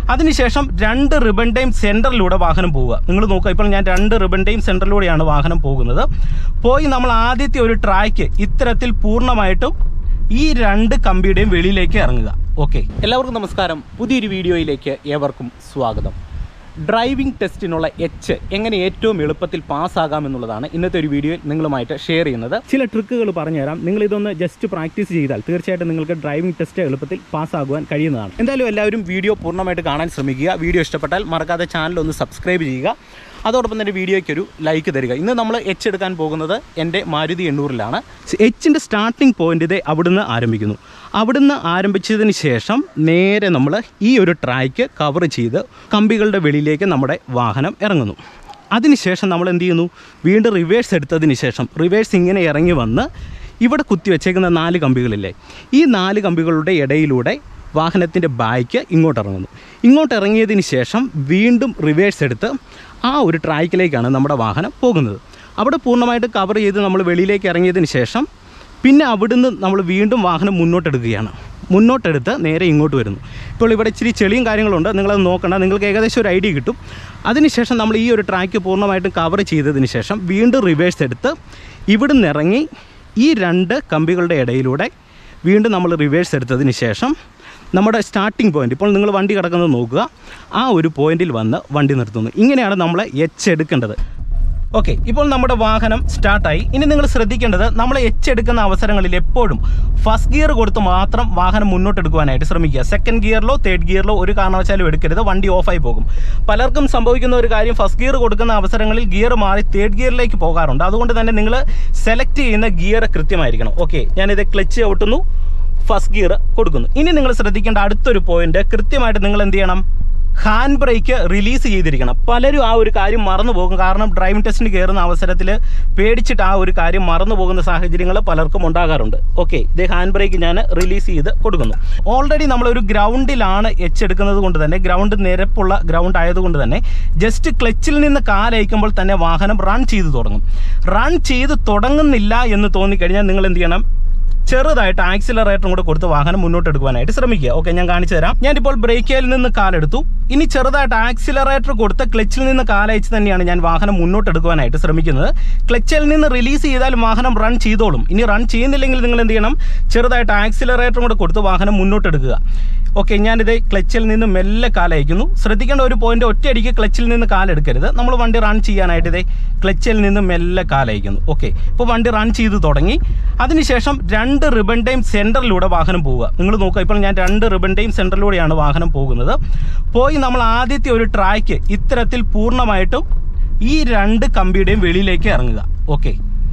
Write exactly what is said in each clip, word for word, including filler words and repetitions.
അതിനുശേഷം രണ്ട് റിബണിൻ്റെയും സെൻറ്ററിലൂടെ വാഹനം പോവുക. നിങ്ങൾ നോക്കുക, ഇപ്പോൾ ഞാൻ രണ്ട് റിബണിൻ്റെയും സെൻറ്ററിലൂടെയാണ് വാഹനം പോകുന്നത്. പോയി നമ്മൾ ആദ്യത്തെ ഒരു ട്രാക്ക് ഇത്തരത്തിൽ പൂർണ്ണമായിട്ടും ഈ രണ്ട് കമ്പിയുടെയും വെളിയിലേക്ക് ഇറങ്ങുക. ഓക്കെ, എല്ലാവർക്കും നമസ്കാരം. പുതിയൊരു വീഡിയോയിലേക്ക് ഏവർക്കും സ്വാഗതം. ഡ്രൈവിംഗ് ടെസ്റ്റിനുള്ള എച്ച് എങ്ങനെ ഏറ്റവും എളുപ്പത്തിൽ പാസ്സാകാമെന്നുള്ളതാണ് ഇന്നത്തെ ഒരു വീഡിയോയിൽ നിങ്ങളുമായിട്ട് ഷെയർ ചെയ്യുന്നത്. ചില ട്രിക്കുകൾ പറഞ്ഞുതരാം. നിങ്ങൾ ഇതൊന്ന് ജസ്റ്റ് പ്രാക്ടീസ് ചെയ്താൽ തീർച്ചയായിട്ടും നിങ്ങൾക്ക് ഡ്രൈവിംഗ് ടെസ്റ്റ് എളുപ്പത്തിൽ പാസ്സാകുവാൻ കഴിയുന്നതാണ്. എന്തായാലും എല്ലാവരും വീഡിയോ പൂർണ്ണമായിട്ട് കാണാൻ ശ്രമിക്കുക. വീഡിയോ ഇഷ്ടപ്പെട്ടാൽ മറക്കാതെ ചാനൽ ഒന്ന് സബ്സ്ക്രൈബ് ചെയ്യുക. അതോടൊപ്പം തന്നെ വീഡിയോയ്ക്ക് ഒരു ലൈക്ക് തരിക. ഇന്ന് നമ്മൾ എച്ച് എടുക്കാൻ പോകുന്നത് എൻ്റെ മാരുതി എണ്ണൂറിലാണ്. എച്ചിൻ്റെ സ്റ്റാർട്ടിംഗ് പോയിൻ്റ് ഇതേ അവിടുന്ന് ആരംഭിക്കുന്നു. അവിടുന്ന് ആരംഭിച്ചതിന് ശേഷം നേരെ നമ്മൾ ഈ ഒരു ട്രാക്ക് കവർ ചെയ്ത് കമ്പികളുടെ വെളിയിലേക്ക് നമ്മുടെ വാഹനം ഇറങ്ങുന്നു. അതിനുശേഷം നമ്മൾ എന്ത് ചെയ്യുന്നു, വീണ്ടും റിവേഴ്സ് എടുത്തതിന് ശേഷം റിവേഴ്സ് ഇങ്ങനെ ഇറങ്ങി വന്ന് ഇവിടെ കുത്തി വെച്ചേക്കുന്ന നാല് കമ്പികളില്ലേ, ഈ നാല് കമ്പികളുടെ ഇടയിലൂടെ വാഹനത്തിൻ്റെ ബാക്ക് ഇങ്ങോട്ട് ഇറങ്ങുന്നു. ഇങ്ങോട്ട് ഇറങ്ങിയതിന് ശേഷം വീണ്ടും റിവേഴ്സ് എടുത്ത് ആ ഒരു ട്രാക്കിലേക്കാണ് നമ്മുടെ വാഹനം പോകുന്നത്. അവിടെ പൂർണ്ണമായിട്ട് കവർ ചെയ്ത് നമ്മൾ വെളിയിലേക്ക് ഇറങ്ങിയതിന് ശേഷം പിന്നെ അവിടുന്ന് നമ്മൾ വീണ്ടും വാഹനം മുന്നോട്ടെടുക്കുകയാണ്. മുന്നോട്ടെടുത്ത് നേരെ ഇങ്ങോട്ട് വരുന്നു. ഇപ്പോൾ ഇവിടെ ഇച്ചിരി ചെളിയും കാര്യങ്ങളുണ്ട്, നിങ്ങളത് നോക്കണ്ട, നിങ്ങൾക്ക് ഏകദേശം ഒരു ഐഡിയ കിട്ടും. അതിനുശേഷം നമ്മൾ ഈ ഒരു ട്രാക്ക് പൂർണ്ണമായിട്ടും കവർ ചെയ്തതിന് ശേഷം വീണ്ടും റിവേഴ്സ് എടുത്ത് ഇവിടുന്ന് ഇറങ്ങി ഈ രണ്ട് കമ്പികളുടെ ഇടയിലൂടെ വീണ്ടും നമ്മൾ റിവേഴ്സ് എടുത്തതിന് ശേഷം നമ്മുടെ സ്റ്റാർട്ടിംഗ് പോയിൻ്റ്, ഇപ്പോൾ നിങ്ങൾ വണ്ടി കിടക്കുന്നത് നോക്കുക, ആ ഒരു പോയിന്റിൽ വന്ന് വണ്ടി നിർത്തുന്നു. ഇങ്ങനെയാണ് നമ്മൾ എച്ച് എടുക്കേണ്ടത്. ഓക്കെ, ഇപ്പോൾ നമ്മുടെ വാഹനം സ്റ്റാർട്ടായി. ഇനി നിങ്ങൾ ശ്രദ്ധിക്കേണ്ടത്, നമ്മൾ എച്ച് എടുക്കുന്ന അവസരങ്ങളിൽ എപ്പോഴും ഫസ്റ്റ് ഗിയർ കൊടുത്ത് മാത്രം വാഹനം മുന്നോട്ടെടുക്കുവാനായിട്ട് ശ്രമിക്കുക. സെക്കൻഡ് ഗിയറിലോ തേർഡ് ഗിയറിലോ ഒരു കാരണവശാലും എടുക്കരുത്, വണ്ടി ഓഫായി പോകും. പലർക്കും സംഭവിക്കുന്ന ഒരു കാര്യം, ഫസ്റ്റ് ഗിയർ കൊടുക്കുന്ന അവസരങ്ങളിൽ ഗിയർ മാറി തേർഡ് ഗിയറിലേക്ക് പോകാറുണ്ട്. അതുകൊണ്ട് തന്നെ നിങ്ങൾ സെലക്ട് ചെയ്യുന്ന ഗിയർ കൃത്യമായിരിക്കണം. ഓക്കെ, ഞാനിത് ക്ലച്ച് ഔട്ടുന്നു, ഫസ്റ്റ് ഗിയർ കൊടുക്കുന്നു. ഇനി നിങ്ങൾ ശ്രദ്ധിക്കേണ്ട അടുത്തൊരു പോയിന്റ്, കൃത്യമായിട്ട് നിങ്ങൾ എന്ത് ചെയ്യണം, ഹാൻഡ് ബ്രേക്ക് റിലീസ് ചെയ്തിരിക്കണം. പലരും ആ ഒരു കാര്യം മറന്നു പോകും. കാരണം ഡ്രൈവിംഗ് ടെസ്റ്റിന് കയറുന്ന അവസരത്തിൽ പേടിച്ചിട്ട് ആ ഒരു കാര്യം മറന്നു പോകുന്ന സാഹചര്യങ്ങൾ പലർക്കും ഉണ്ടാകാറുണ്ട്. ഓക്കെ, ഇത് ഹാൻഡ് ബ്രേക്ക് ഞാൻ റിലീസ് ചെയ്ത് കൊടുക്കുന്നു. ഓൾറെഡി നമ്മളൊരു ഗ്രൗണ്ടിലാണ് എച്ച് എടുക്കുന്നത് കൊണ്ട് തന്നെ, ഗ്രൗണ്ട് നിരപ്പുള്ള ഗ്രൗണ്ട് ആയതുകൊണ്ട് തന്നെ ജസ്റ്റ് ക്ലച്ചിൽ നിന്ന് കാലയക്കുമ്പോൾ തന്നെ വാഹനം റൺ ചെയ്ത് തുടങ്ങും. റൺ ചെയ്ത് തുടങ്ങുന്നില്ല എന്ന് തോന്നിക്കഴിഞ്ഞാൽ നിങ്ങൾ എന്ത് ചെയ്യണം, ചെറുതായിട്ട് ആക്സിലറേറ്ററും കൂടെ കൊടുത്ത് വാഹനം മുന്നോട്ട് എടുക്കുവാനായിട്ട് ശ്രമിക്കുക. ഓക്കെ, ഞാൻ കാണിച്ചു തരാം. ഞാനിപ്പോൾ ബ്രേക്കിൽ നിന്ന് കാലെടുത്തു. ഇനി ചെറുതായിട്ട് ആക്സിലറേറ്റർ കൊടുത്ത് ക്ലച്ചിൽ നിന്ന് കാലയച്ച് തന്നെയാണ് ഞാൻ വാഹനം മുന്നോട്ട് എടുക്കുവാനായിട്ട് ശ്രമിക്കുന്നത്. ക്ലച്ചിൽ നിന്ന് റിലീസ് ചെയ്താൽ വാഹനം റൺ ചെയ്തോളും. ഇനി റൺ ചെയ്യുന്നില്ലെങ്കിൽ നിങ്ങൾ എന്ത് ചെയ്യണം, ചെറുതായിട്ട് ആക്സിലറേറ്ററും കൂടെ കൊടുത്ത് വാഹനം മുന്നോട്ട് എടുക്കുക. ഓക്കെ, ഞാനിത് ക്ലച്ചിൽ നിന്ന് മെല്ലെ കാലയക്കുന്നു. ശ്രദ്ധിക്കേണ്ട ഒരു പോയിന്റ്, ഒറ്റയടിക്ക് ക്ലച്ചിൽ നിന്ന് കാലെടുക്കരുത്. നമ്മൾ വണ്ടി റൺ ചെയ്യാനായിട്ട് ഇതേ ക്ലച്ചിൽ നിന്ന് മെല്ലെ കാലയക്കുന്നു. ഓക്കെ, ഇപ്പോൾ വണ്ടി റൺ ചെയ്ത് തുടങ്ങി. അതിനുശേഷം രണ്ട് റിബണിൻ്റെയും സെൻറ്ററിലൂടെ വാഹനം പോവുക. നിങ്ങൾ നോക്കുക, ഇപ്പോൾ ഞാൻ രണ്ട് റിബണിൻ്റെയും സെൻറ്ററിലൂടെയാണ് വാഹനം പോകുന്നത്. പോയി നമ്മൾ ആദ്യത്തെ ഒരു ട്രാക്ക് ഇത്തരത്തിൽ പൂർണ്ണമായിട്ടും ഈ രണ്ട് കമ്പിയുടെയും വെളിയിലേക്ക് ഇറങ്ങുക. ഓക്കെ,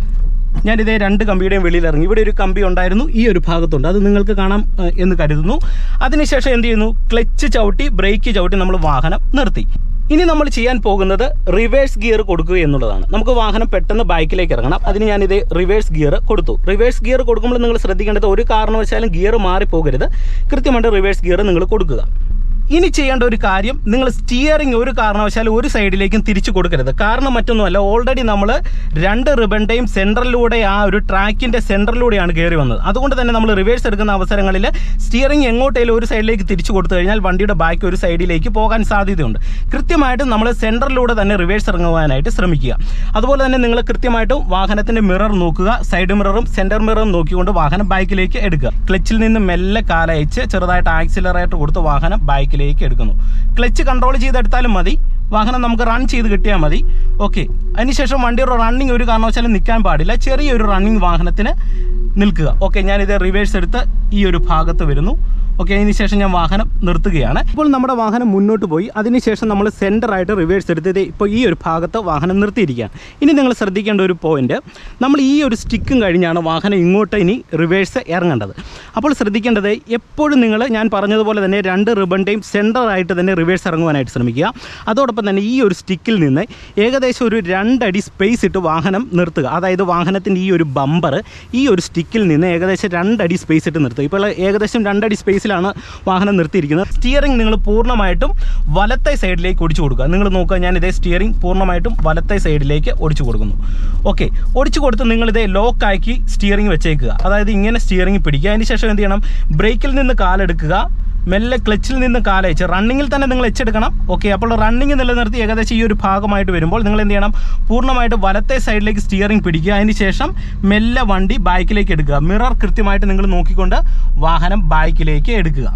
ഞാനിതേ രണ്ട് കമ്പിയുടെയും വെളിയിൽ ഇറങ്ങി. ഇവിടെ ഒരു കമ്പി ഉണ്ടായിരുന്നു, ഈ ഒരു ഭാഗത്തുണ്ട്, അത് നിങ്ങൾക്ക് കാണാം എന്ന് കരുതുന്നു. അതിനുശേഷം എന്ത് ചെയ്യുന്നു, ക്ലച്ച് ചവിട്ടി ബ്രേക്ക് ചവിട്ടി നമ്മൾ വാഹനം നിർത്തി. ഇനി നമ്മൾ ചെയ്യാൻ പോകുന്നത് റിവേഴ്സ് ഗിയർ കൊടുക്കുക എന്നുള്ളതാണ്. നമുക്ക് വാഹനം പെട്ടെന്ന് ബാക്കിലേക്ക് ഇറങ്ങണം. അതിന് ഞാനിത് റിവേഴ്സ് ഗിയർ കൊടുത്തു. റിവേഴ്സ് ഗിയർ കൊടുക്കുമ്പോൾ നിങ്ങൾ ശ്രദ്ധിക്കേണ്ടത്, ഒരു കാരണവശാലും ഗിയർ മാറിപ്പോകരുത്. കൃത്യമായിട്ട് റിവേഴ്സ് ഗിയർ നിങ്ങൾ കൊടുക്കുക. ഇനി ചെയ്യേണ്ട ഒരു കാര്യം, നിങ്ങൾ സ്റ്റിയറിംഗ് ഒരു കാരണവശാലും ഒരു സൈഡിലേക്കും തിരിച്ചു കൊടുക്കരുത്. കാരണം മറ്റൊന്നുമല്ല, ഓൾറെഡി നമ്മൾ രണ്ട് റിബണിൻ്റെയും സെൻറ്ററിലൂടെ ആ ഒരു ട്രാക്കിൻ്റെ സെൻറ്ററിലൂടെയാണ് കയറി വന്നത്. അതുകൊണ്ട് തന്നെ നമ്മൾ റിവേഴ്സ് എടുക്കുന്ന അവസരങ്ങളിൽ സ്റ്റിയറിംഗ് എങ്ങോട്ടേലും ഒരു സൈഡിലേക്ക് തിരിച്ചു കൊടുത്തു കഴിഞ്ഞാൽ വണ്ടിയുടെ ബാക്ക് ഒരു സൈഡിലേക്ക് പോകാൻ സാധ്യതയുണ്ട്. കൃത്യമായിട്ടും നമ്മൾ സെൻറ്ററിലൂടെ തന്നെ റിവേഴ്സ് ഇറങ്ങുവാനായിട്ട് ശ്രമിക്കുക. അതുപോലെ തന്നെ നിങ്ങൾ കൃത്യമായിട്ടും വാഹനത്തിൻ്റെ മിറർ നോക്കുക. സൈഡ് മിററും സെൻറ്റർ മിററും നോക്കിക്കൊണ്ട് വാഹനം ബാക്കിലേക്ക് എടുക്കുക. ക്ലച്ചിൽ നിന്ന് മെല്ലെ കാലയച്ച് ചെറുതായിട്ട് ആക്സിലറേറ്റർ കൊടുത്ത് വാഹനം ബാക്ക് ിലേക്ക് എടുക്കുന്നു. ക്ലച്ച് കൺട്രോൾ ചെയ്തെടുത്താലും മതി, വാഹനം നമുക്ക് റൺ ചെയ്ത് കിട്ടിയാൽ മതി. ഓക്കെ, അതിനുശേഷം വണ്ടിയുടെ റണ്ണിങ് ഒരു കാരണവശാലും നിൽക്കാൻ പാടില്ല. ചെറിയൊരു റണ്ണിങ് വാഹനത്തിന് നിൽക്കുക. ഓക്കെ, ഞാനിത് റിവേഴ്സ് എടുത്ത് ഈ ഒരു ഭാഗത്ത് വരുന്നു. ഓക്കെ, അതിനുശേഷം ഞാൻ വാഹനം നിർത്തുകയാണ്. ഇപ്പോൾ നമ്മുടെ വാഹനം മുന്നോട്ട് പോയി. അതിനുശേഷം നമ്മൾ സെൻറ്ററായിട്ട് റിവേഴ്സ് എടുത്തത് ഇപ്പോൾ ഈ ഒരു ഭാഗത്ത് വാഹനം നിർത്തിയിരിക്കുകയാണ്. ഇനി നിങ്ങൾ ശ്രദ്ധിക്കേണ്ട ഒരു പോയിന്റ്, നമ്മൾ ഈ ഒരു സ്റ്റിക്കും കഴിഞ്ഞാണ് വാഹനം ഇങ്ങോട്ട് ഇനി റിവേഴ്സ് ഇറങ്ങേണ്ടത്. അപ്പോൾ ശ്രദ്ധിക്കേണ്ടത്, എപ്പോഴും നിങ്ങൾ ഞാൻ പറഞ്ഞതുപോലെ തന്നെ രണ്ട് റിബണിൻ്റെയും സെൻറ്ററായിട്ട് തന്നെ റിവേഴ്സ് ഇറങ്ങുവാനായിട്ട് ശ്രമിക്കുക. അതോടൊപ്പം തന്നെ ഈ ഒരു സ്റ്റിക്കിൽ നിന്ന് ഏകദേശം ഒരു രണ്ടടി സ്പേസ് ഇട്ട് വാഹനം നിർത്തുക. അതായത് വാഹനത്തിൻ്റെ ഈ ഒരു ബമ്പർ ഈ ഒരു സ്റ്റിക്കിൽ നിന്ന് ഏകദേശം രണ്ടടി സ്പേസ് ഇട്ട് നിർത്തുക. ഇപ്പോൾ ഏകദേശം രണ്ടടി സ്പേസ് ാണ് വാഹനം നിർത്തിയിരിക്കുന്നത്. സ്റ്റിയറിംഗ് നിങ്ങൾ പൂർണ്ണമായിട്ടും വലത്തെ സൈഡിലേക്ക് ഒടിച്ചു കൊടുക്കുക. നിങ്ങൾ നോക്കുക, ഞാൻ ഇതേ സ്റ്റിയറിംഗ് പൂർണ്ണമായിട്ടും വലത്തെ സൈഡിലേക്ക് ഒടിച്ചു കൊടുക്കുന്നു. ഓക്കെ, ഒടിച്ചു കൊടുത്ത് നിങ്ങളിതേ ലോക്കാക്കി സ്റ്റിയറിംഗ് വെച്ചേക്കുക. അതായത് ഇങ്ങനെ സ്റ്റിയറിംഗ് പിടിക്കുക. അതിന് ശേഷം എന്ത് ചെയ്യണം, ബ്രേക്കിൽ നിന്ന് കാലെടുക്കുക, മെല്ലെ ക്ലച്ചിൽ നിന്ന് കാലയച്ച് റണ്ണിങ്ങിൽ തന്നെ നിങ്ങൾ എച്ചെടുക്കണം. ഓക്കെ, അപ്പോൾ റണ്ണിങ് നിലനിർത്തി ഏകദേശം ഈ ഒരു ഭാഗമായിട്ട് വരുമ്പോൾ നിങ്ങൾ എന്ത് ചെയ്യണം, പൂർണ്ണമായിട്ട് വലത്തെ സൈഡിലേക്ക് സ്റ്റിയറിംഗ് പിടിക്കുക. അതിന് ശേഷം മെല്ലെ വണ്ടി ബാക്കിലേക്ക് എടുക്കുക. മിറർ കൃത്യമായിട്ട് നിങ്ങൾ നോക്കിക്കൊണ്ട് വാഹനം ബാക്കിലേക്ക് എടുക്കുക.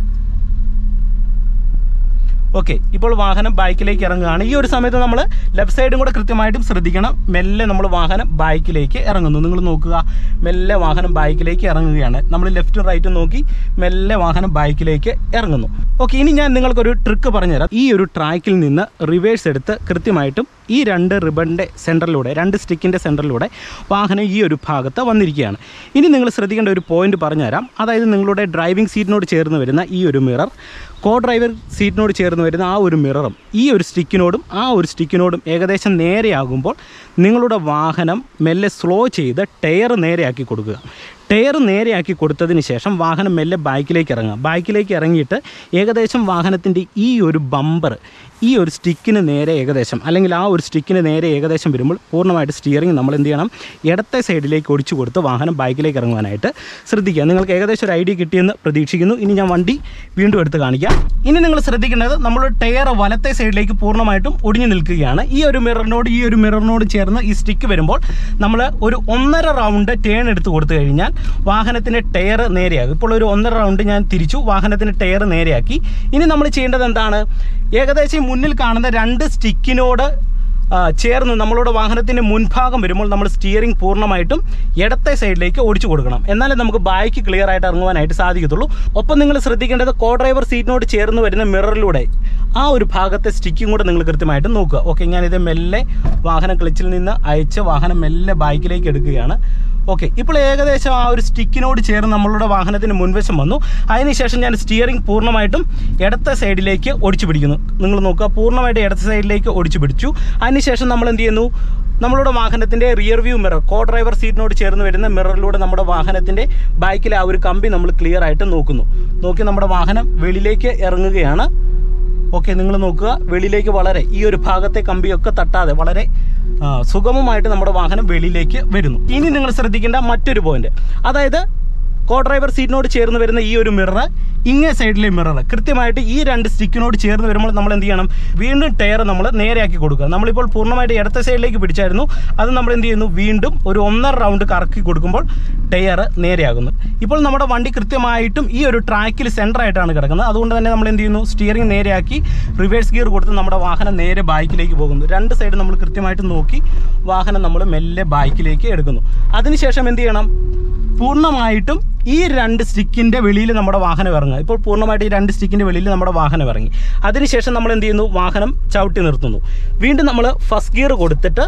ഓക്കെ, ഇപ്പോൾ വാഹനം ബൈക്കിലേക്ക് ഇറങ്ങുകയാണ്. ഈ ഒരു സമയത്ത് നമ്മൾ ലെഫ്റ്റ് സൈഡും കൂടെ കൃത്യമായിട്ടും ശ്രദ്ധിക്കണം. മെല്ലെ നമ്മൾ വാഹനം ബൈക്കിലേക്ക് ഇറങ്ങുന്നു. നിങ്ങൾ നോക്കുക, മെല്ലെ വാഹനം ബൈക്കിലേക്ക് ഇറങ്ങുകയാണ്. നമ്മൾ ലെഫ്റ്റും റൈറ്റും നോക്കി മെല്ലെ വാഹനം ബൈക്കിലേക്ക് ഇറങ്ങുന്നു. ഓക്കെ, ഇനി ഞാൻ നിങ്ങൾക്കൊരു ട്രിക്ക് പറഞ്ഞുതരാം. ഈ ഒരു ട്രാക്കിൽ നിന്ന് റിവേഴ്സ് എടുത്ത് കൃത്യമായിട്ടും ഈ രണ്ട് റിബണിൻ്റെ സെൻറ്ററിലൂടെ, രണ്ട് സ്റ്റിക്കിൻ്റെ സെൻറ്ററിലൂടെ വാഹനം ഈ ഒരു ഭാഗത്ത് വന്നിരിക്കുകയാണ്. ഇനി നിങ്ങൾ ശ്രദ്ധിക്കേണ്ട ഒരു പോയിന്റ് പറഞ്ഞുതരാം. അതായത് നിങ്ങളുടെ ഡ്രൈവിംഗ് സീറ്റിനോട് ചേർന്ന് വരുന്ന ഈ ഒരു മിറർ, കോ ഡ്രൈവർ സീറ്റിനോട് ചേർന്ന് വരുന്ന ആ ഒരു മിററും ഈ ഒരു സ്റ്റിക്കിനോടും ആ ഒരു സ്റ്റിക്കിനോടും ഏകദേശം നേരെയാകുമ്പോൾ നിങ്ങളുടെ വാഹനം മെല്ലെ സ്ലോ ചെയ്ത് ടയർ നേരെയാക്കി കൊടുക്കുക. ടയർ നേരെയാക്കി കൊടുത്തതിന് ശേഷം വാഹനം മെല്ലെ ബൈക്കിലേക്ക് ഇറങ്ങുക. ബൈക്കിലേക്ക് ഇറങ്ങിയിട്ട് ഏകദേശം വാഹനത്തിൻ്റെ ഈ ഒരു ബമ്പർ ഈ ഒരു സ്റ്റിക്കിന് നേരെ ഏകദേശം, അല്ലെങ്കിൽ ആ ഒരു സ്റ്റിക്കിന് നേരെ ഏകദേശം വരുമ്പോൾ പൂർണ്ണമായിട്ട് സ്റ്റിയറിംഗ് നമ്മൾ എന്ത് ചെയ്യണം, ഇടത്തെ സൈഡിലേക്ക് ഒടിച്ചു കൊടുത്ത് വാഹനം ബൈക്കിലേക്ക് ഇറങ്ങുവാനായിട്ട് ശ്രദ്ധിക്കുക. നിങ്ങൾക്ക് ഏകദേശം ഒരു ഐഡിയ കിട്ടിയെന്ന് പ്രതീക്ഷിക്കുന്നു. ഇനി ഞാൻ വണ്ടി വീണ്ടും എടുത്ത് കാണിക്കാം. ഇനി നിങ്ങൾ ശ്രദ്ധിക്കേണ്ടത്, നമ്മൾ ടയർ വലത്തെ സൈഡിലേക്ക് പൂർണ്ണമായിട്ടും ഒടിഞ്ഞു നിൽക്കുകയാണ്. ഈ ഒരു മിററിനോട് ഈ ഒരു മിററിനോട് ചേർന്ന് ഈ സ്റ്റിക്ക് വരുമ്പോൾ നമ്മൾ ഒരു ഒന്നര റൗണ്ട് ടേൺ എടുത്ത് കൊടുത്തു കഴിഞ്ഞാൽ വാഹനത്തിൻ്റെ ടയർ നേരെയാകും. ഇപ്പോൾ ഒരു ഒന്നര റൗണ്ട് ഞാൻ തിരിച്ചു, വാഹനത്തിൻ്റെ ടയർ നേരെയാക്കി. ഇനി നമ്മൾ ചെയ്യേണ്ടത് എന്താണ്, ഏകദേശം മുന്നിൽ കാണുന്ന രണ്ട് സ്റ്റിക്കിനോട് ചേർന്ന് നമ്മളുടെ വാഹനത്തിൻ്റെ മുൻഭാഗം വരുമ്പോൾ നമ്മൾ സ്റ്റിയറിംഗ് പൂർണ്ണമായിട്ടും ഇടത്തെ സൈഡിലേക്ക് ഓടിച്ചു കൊടുക്കണം. എന്നാലേ നമുക്ക് ബൈക്ക് ക്ലിയർ ആയിട്ട് ഇറങ്ങുവാനായിട്ട് സാധിക്കത്തുള്ളൂ. ഒപ്പം നിങ്ങൾ ശ്രദ്ധിക്കേണ്ടത്, കോ ഡ്രൈവർ സീറ്റിനോട് ചേർന്ന് വരുന്ന മിററിലൂടെ ആ ഒരു ഭാഗത്തെ സ്റ്റിക്കും കൂടെ നിങ്ങൾ കൃത്യമായിട്ട് നോക്കുക. ഓക്കെ, ഞാനിത് മെല്ലെ വാഹനം ക്ലച്ചിൽ നിന്ന് അയച്ച് വാഹനം മെല്ലെ ബൈക്കിലേക്ക് എടുക്കുകയാണ്. ഓക്കെ, ഇപ്പോൾ ഏകദേശം ആ ഒരു സ്റ്റിക്കിനോട് ചേർന്ന് നമ്മളുടെ വാഹനത്തിന് മുൻവശം വന്നു. അതിനുശേഷം ഞാൻ സ്റ്റിയറിംഗ് പൂർണ്ണമായിട്ടും ഇടത്തെ സൈഡിലേക്ക് ഒടിച്ചു പിടിക്കുന്നു. നിങ്ങൾ നോക്കുക, പൂർണ്ണമായിട്ട് ഇടത്തെ സൈഡിലേക്ക് ഒടിച്ചു പിടിച്ചു. അതിനുശേഷം നമ്മൾ എന്ത് ചെയ്യുന്നു, നമ്മളുടെ വാഹനത്തിൻ്റെ rear view mirror, co driver സീറ്റിനോട് ചേർന്ന് വരുന്ന മിററിലൂടെ നമ്മുടെ വാഹനത്തിൻ്റെ ബൈക്കിലെ ആ ഒരു കമ്പി നമ്മൾ ക്ലിയർ ആയിട്ട് നോക്കുന്നു. നോക്കി നമ്മുടെ വാഹനം വെളിയിലേക്ക് ഇറങ്ങുകയാണ്. ഓക്കെ, നിങ്ങൾ നോക്കുക, വെളിയിലേക്ക് വളരെ ഈ ഒരു ഭാഗത്തെ കമ്പിയൊക്കെ തട്ടാതെ വളരെ സുഗമമായിട്ട് നമ്മുടെ വാഹനം വെളിയിലേക്ക് വരുന്നു. ഇനി നിങ്ങൾ ശ്രദ്ധിക്കേണ്ട മറ്റൊരു പോയിന്റ്, അതായത് കോ ഡ്രൈവർ സീറ്റിനോട് ചേർന്ന് വരുന്ന ഈ ഒരു മിറർ, ഇങ്ങേ സൈഡിലെ മിറർ കൃത്യമായിട്ട് ഈ രണ്ട് സ്റ്റിക്കിനോട് ചേർന്ന് വരുമ്പോൾ നമ്മൾ എന്ത് ചെയ്യണം, വീണ്ടും ടയർ നമ്മൾ നേരെയാക്കി കൊടുക്കുക. നമ്മളിപ്പോൾ പൂർണ്ണമായിട്ട് ഇടത്തെ സൈഡിലേക്ക് പിടിച്ചായിരുന്നു, അത് നമ്മൾ എന്ത് ചെയ്യുന്നു, വീണ്ടും ഒരു ഒന്നര റൗണ്ട് കറക്കി കൊടുക്കുമ്പോൾ ടയർ നേരെയാകുന്നു. ഇപ്പോൾ നമ്മുടെ വണ്ടി കൃത്യമായിട്ടും ഈ ഒരു ട്രാക്കിൽ സെൻറ്ററായിട്ടാണ് കിടക്കുന്നത്. അതുകൊണ്ട് തന്നെ നമ്മൾ എന്ത് ചെയ്യുന്നു, സ്റ്റിയറിംഗ് നേരെയാക്കി റിവേഴ്സ് ഗിയർ കൊടുത്ത് നമ്മുടെ വാഹനം നേരെ ബൈക്കിലേക്ക് പോകുന്നു. രണ്ട് സൈഡ് നമ്മൾ കൃത്യമായിട്ട് നോക്കി വാഹനം നമ്മൾ മെല്ലെ ബൈക്കിലേക്ക് എടുക്കുന്നു. അതിനുശേഷം എന്ത് ചെയ്യണം, പൂർണ്ണമായിട്ടും ഈ രണ്ട് സ്റ്റിക്കിൻ്റെ വെളിയിൽ നമ്മുടെ വാഹനം ഇറങ്ങുക. ഇപ്പോൾ പൂർണ്ണമായിട്ട് ഈ രണ്ട് സ്റ്റിക്കിൻ്റെ വെളിയിൽ നമ്മുടെ വാഹനം ഇറങ്ങി. അതിനുശേഷം നമ്മൾ എന്ത് ചെയ്യുന്നു, വാഹനം ചവിട്ടി നിർത്തുന്നു. വീണ്ടും നമ്മൾ ഫസ്റ്റ് ഗിയർ കൊടുത്തിട്ട്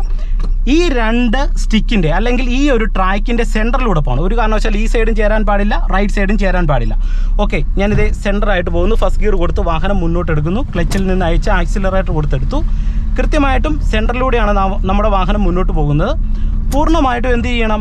ഈ രണ്ട് സ്റ്റിക്കിൻ്റെ അല്ലെങ്കിൽ ഈ ഒരു ട്രാക്കിൻ്റെ സെൻറ്ററിലൂടെ പോകണം. ഒരു കാരണവശാൽ ഈ സൈഡും ചേരാൻ പാടില്ല, റൈറ്റ് സൈഡും ചേരാൻ പാടില്ല. ഓക്കെ, ഞാനിത് സെൻറ്ററായിട്ട് പോകുന്നു. ഫസ്റ്റ് ഗിയർ കൊടുത്ത് വാഹനം മുന്നോട്ട് എടുക്കുന്നു. ക്ലച്ചിൽ നിന്ന് അയച്ച് ആക്സിലറേറ്റർ കൊടുത്തെടുത്തു. കൃത്യമായിട്ടും സെൻറ്ററിലൂടെയാണ് നമ്മുടെ വാഹനം മുന്നോട്ട് പോകുന്നത്. പൂർണ്ണമായിട്ടും എന്ത് ചെയ്യണം,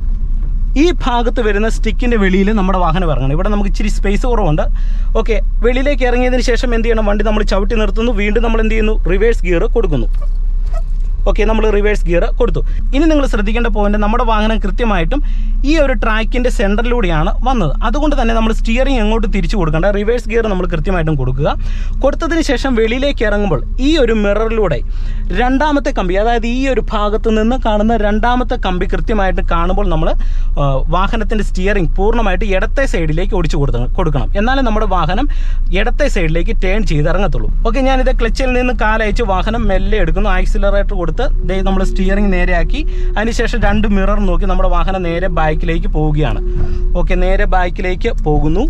ഈ ഭാഗത്ത് വരുന്ന സ്റ്റിക്കിൻ്റെ വെളിയിൽ നമ്മുടെ വാഹനം ഇറങ്ങണം. ഇവിടെ നമുക്ക് ഇച്ചിരി സ്പേസ് കുറവുണ്ട്. ഓക്കെ, വെളിയിലേക്ക് ഇറങ്ങിയതിന് ശേഷം എന്ത് ചെയ്യണം, വണ്ടി നമ്മൾ ചവിട്ടി നിർത്തുന്നു. വീണ്ടും നമ്മൾ എന്ത് ചെയ്യുന്നു, റിവേഴ്സ് ഗിയർ കൊടുക്കുന്നു. ഓക്കെ, നമ്മൾ റിവേഴ്സ് ഗിയർ കൊടുത്തു. ഇനി നിങ്ങൾ ശ്രദ്ധിക്കേണ്ട പോയിന്റ്, നമ്മുടെ വാഹനം കൃത്യമായിട്ടും ഈ ഒരു ട്രാക്കിൻ്റെ സെൻറ്ററിലൂടെയാണ് വന്നത്. അതുകൊണ്ട് തന്നെ നമ്മൾ സ്റ്റിയറിംഗ് എങ്ങോട്ട് തിരിച്ചു കൊടുക്കേണ്ട, റിവേഴ്സ് ഗിയർ നമ്മൾ കൃത്യമായിട്ടും കൊടുക്കുക. കൊടുത്തതിന് ശേഷം വെളിയിലേക്ക് ഇറങ്ങുമ്പോൾ ഈ ഒരു മിററിലൂടെ രണ്ടാമത്തെ കമ്പി, അതായത് ഈ ഒരു ഭാഗത്ത് നിന്ന് കാണുന്ന രണ്ടാമത്തെ കമ്പി കൃത്യമായിട്ട് കാണുമ്പോൾ നമ്മൾ വാഹനത്തിൻ്റെ സ്റ്റിയറിംഗ് പൂർണ്ണമായിട്ട് ഇടത്തെ സൈഡിലേക്ക് ഒടിച്ചു കൊടുക്കണം കൊടുക്കണം എന്നാലേ നമ്മുടെ വാഹനം ഇടത്തെ സൈഡിലേക്ക് ടേൺ ചെയ്ത് ഇറങ്ങത്തുള്ളൂ. ഓക്കെ, ഞാനിത് ക്ലച്ചിൽ നിന്ന് കാലയച്ച് വാഹനം മെല്ലെ എടുക്കുന്നു. ആക്സിലറേറ്റർ കൊടുത്ത് നമ്മൾ സ്റ്റിയറിംഗ് നേരെയാക്കി. അതിനുശേഷം രണ്ട് മിറർ നോക്കി നമ്മുടെ വാഹനം നേരെ ബൈക്കിലേക്ക് പോവുകയാണ്. ഓക്കെ, നേരെ ബൈക്കിലേക്ക് പോകുന്നു.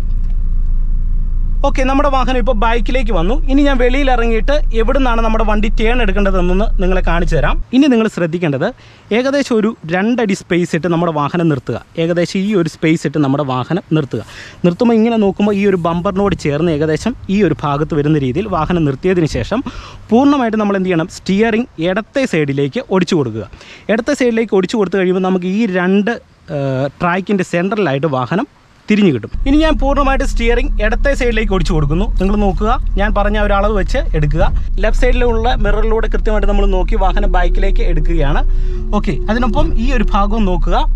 ഓക്കെ, നമ്മുടെ വാഹനം ഇപ്പോൾ ബൈക്കിലേക്ക് വന്നു. ഇനി ഞാൻ വെളിയിൽ ഇറങ്ങിയിട്ട് എവിടെ നിന്നാണ് നമ്മുടെ വണ്ടി ടേൺ എടുക്കേണ്ടതെന്നൊന്ന് നിങ്ങളെ കാണിച്ചു തരാം. ഇനി നിങ്ങൾ ശ്രദ്ധിക്കേണ്ടത്, ഏകദേശം ഒരു രണ്ടടി സ്പേസ് ഇട്ട് നമ്മുടെ വാഹനം നിർത്തുക. ഏകദേശം ഈ ഒരു സ്പേസ് ഇട്ട് നമ്മുടെ വാഹനം നിർത്തുക. നിർത്തുമ്പോൾ ഇങ്ങനെ നോക്കുമ്പോൾ ഈ ഒരു ബമ്പറിനോട് ചേർന്ന് ഏകദേശം ഈ ഒരു ഭാഗത്ത് വരുന്ന രീതിയിൽ വാഹനം നിർത്തിയതിന് ശേഷം പൂർണ്ണമായിട്ട് നമ്മൾ എന്ത് ചെയ്യണം, സ്റ്റിയറിംഗ് ഇടത്തെ സൈഡിലേക്ക് ഒടിച്ചു കൊടുക്കുക. ഇടത്തെ സൈഡിലേക്ക് ഒടിച്ചു കൊടുത്തു കഴിയുമ്പോൾ നമുക്ക് ഈ രണ്ട് ട്രാക്കിൻ്റെ സെൻറ്ററിലായിട്ട് വാഹനം തിരിഞ്ഞു കിട്ടും. ഇനി ഞാൻ പൂർണ്ണമായിട്ട് സ്റ്റിയറിംഗ് ഇടത്തെ സൈഡിലേക്ക് ഒടിച്ചു കൊടുക്കുന്നു. നിങ്ങൾ നോക്കുക, ഞാൻ പറഞ്ഞ ഒരു അളവ് വെച്ച് എടുക്കുക. ലെഫ്റ്റ് സൈഡിലുള്ള മിററിലൂടെ കൃത്യമായിട്ട് നമ്മൾ നോക്കി വാഹനം ബൈക്കിലേക്ക് എടുക്കുകയാണ്. ഓക്കെ, അതിനൊപ്പം ഈ ഒരു ഭാഗവും നോക്കുക.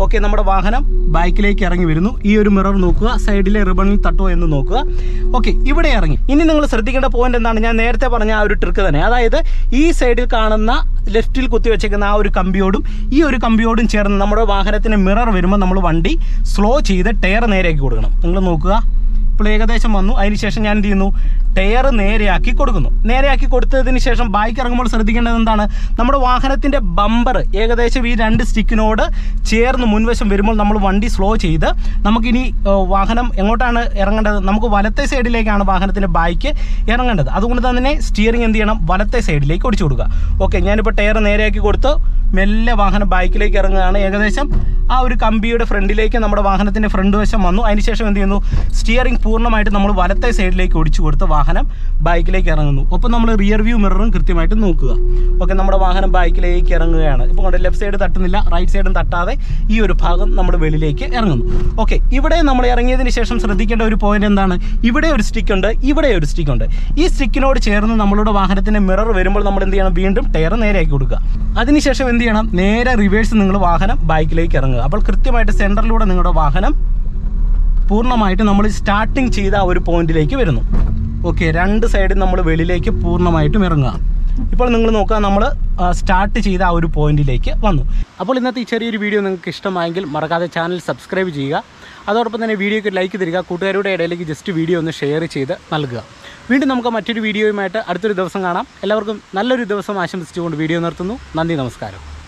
ഓക്കെ, നമ്മുടെ വാഹനം ബൈക്കിലേക്ക് ഇറങ്ങി വരുന്നു. ഈ ഒരു മിറർ നോക്കുക, സൈഡിലെ റിബണിൽ തട്ടോ എന്ന് നോക്കുക. ഓക്കെ, ഇവിടെ ഇറങ്ങി. ഇനി നിങ്ങൾ ശ്രദ്ധിക്കേണ്ട പോയിന്റ് എന്താണ്? ഞാൻ നേരത്തെ പറഞ്ഞ ആ ഒരു ട്രിക്ക് തന്നെ. അതായത് ഈ സൈഡിൽ കാണുന്ന ലെഫ്റ്റിൽ കുത്തിവെച്ചേക്കുന്ന ആ ഒരു കമ്പിയോടും ഈ ഒരു കമ്പിയോടും ചേർന്ന് നമ്മുടെ വാഹനത്തിന് മിറർ വരുമ്പോൾ നമ്മൾ വണ്ടി സ്ലോ ചെയ്ത് ടയർ നേരെയാക്കി കൊടുക്കണം. നിങ്ങൾ നോക്കുക, ഇപ്പോൾ ഏകദേശം വന്നു. അതിനുശേഷം ഞാൻ എന്ത് ചെയ്യുന്നു? ടയർ നേരെയാക്കി കൊടുക്കുന്നു. നേരെയാക്കി കൊടുത്തതിന് ശേഷം ബൈക്ക് ഇറങ്ങുമ്പോൾ ശ്രദ്ധിക്കേണ്ടത് എന്താണ്? നമ്മുടെ വാഹനത്തിൻ്റെ ബമ്പർ ഏകദേശം ഈ രണ്ട് സ്റ്റിക്കിനോട് ചേർന്ന് മുൻവശം വരുമ്പോൾ നമ്മൾ വണ്ടി സ്ലോ ചെയ്ത് നമുക്കിനി വാഹനം എങ്ങോട്ടാണ് ഇറങ്ങേണ്ടത്? നമുക്ക് വലത്തെ സൈഡിലേക്കാണ് വാഹനത്തിൻ്റെ ബൈക്ക് ഇറങ്ങേണ്ടത്. അതുകൊണ്ട് തന്നെ സ്റ്റിയറിംഗ് എന്ത് ചെയ്യണം? വലത്തെ സൈഡിലേക്ക് ഓടിച്ചു കൊടുക്കുക. ഓക്കെ, ഞാനിപ്പോൾ ടയർ നേരെയാക്കി കൊടുത്ത് മെല്ലെ വാഹനം ബൈക്കിലേക്ക് ഇറങ്ങുകയാണ്. ഏകദേശം ആ ഒരു കമ്പിയുടെ ഫ്രണ്ടിലേക്ക് നമ്മുടെ വാഹനത്തിൻ്റെ ഫ്രണ്ട് വശം വന്നു. അതിനുശേഷം എന്ത് ചെയ്യുന്നു? സ്റ്റിയറിംഗ് പൂർണ്ണമായിട്ട് നമ്മൾ വലത്തെ സൈഡിലേക്ക് ഒടിച്ചു കൊടുത്ത് വാഹനം ബൈക്കിലേക്ക് ഇറങ്ങുന്നു. ഒപ്പം നമ്മൾ റിയർ വ്യൂ മിററും കൃത്യമായിട്ട് നോക്കുക. ഓക്കെ, നമ്മുടെ വാഹനം ബൈക്കിലേക്ക് ഇറങ്ങുകയാണ്. ഇപ്പോൾ കൊണ്ട് ലെഫ്റ്റ് സൈഡ് തട്ടുന്നില്ല, റൈറ്റ് സൈഡും തട്ടാതെ ഈ ഒരു ഭാഗം നമ്മൾ വെളിയിലേക്ക് ഇറങ്ങുന്നു. ഓക്കെ, ഇവിടെ നമ്മൾ ഇറങ്ങിയതിന് ശേഷം ശ്രദ്ധിക്കേണ്ട ഒരു പോയിന്റ് എന്താണ്? ഇവിടെ ഒരു സ്റ്റിക്ക് ഉണ്ട്, ഇവിടെ ഒരു സ്റ്റിക്ക് ഉണ്ട്. ഈ സ്റ്റിക്കിനോട് ചേർന്ന് നമ്മളുടെ വാഹനത്തിൻ്റെ മിറർ വരുമ്പോൾ നമ്മൾ എന്ത് ചെയ്യണം? വീണ്ടും ടയർ നേരെയാക്കി കൊടുക്കുക. അതിനുശേഷം എന്ത് ചെയ്യണം? നേരെ റിവേഴ്സ് നിങ്ങൾ വാഹനം ബൈക്കിലേക്ക് ഇറങ്ങുക. അപ്പോൾ കൃത്യമായിട്ട് സെൻറ്ററിലൂടെ നിങ്ങളുടെ വാഹനം പൂർണ്ണമായിട്ട് നമ്മൾ സ്റ്റാർട്ടിങ് ചെയ്ത ആ ഒരു പോയിന്റിലേക്ക് വരുന്നു. ഓക്കെ, രണ്ട് സൈഡിൽ നമ്മൾ വെളിയിലേക്ക് പൂർണ്ണമായിട്ടും ഇറങ്ങുക. ഇപ്പോൾ നിങ്ങൾ നോക്കുക, നമ്മൾ സ്റ്റാർട്ട് ചെയ്ത ആ ഒരു പോയിന്റിലേക്ക് വന്നു. അപ്പോൾ ഇന്നത്തെ ഈ ചെറിയൊരു വീഡിയോ നിങ്ങൾക്ക് ഇഷ്ടമായെങ്കിൽ മറക്കാതെ ചാനൽ സബ്സ്ക്രൈബ് ചെയ്യുക. അതോടൊപ്പം തന്നെ വീഡിയോയ്ക്ക് ലൈക്ക് തരിക. കൂട്ടുകാരുടെ ഇടയിലേക്ക് ജസ്റ്റ് വീഡിയോ ഒന്ന് ഷെയർ ചെയ്ത് നൽകുക. വീണ്ടും നമുക്ക് മറ്റൊരു വീഡിയോയുമായിട്ട് അടുത്തൊരു ദിവസം കാണാം. എല്ലാവർക്കും നല്ലൊരു ദിവസം ആശംസിച്ചുകൊണ്ട് വീഡിയോ നിർത്തുന്നു. നന്ദി, നമസ്കാരം.